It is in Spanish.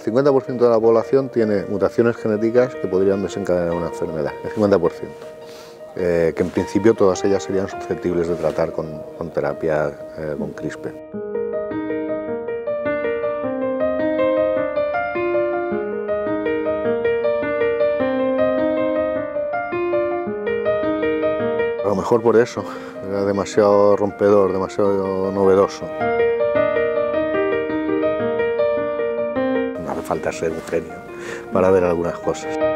50% de la población tiene mutaciones genéticas que podrían desencadenar una enfermedad, el 50%. Que en principio todas ellas serían susceptibles de tratar con terapia con CRISPR. A lo mejor por eso, era demasiado rompedor, demasiado novedoso. No hace falta ser un genio para ver algunas cosas.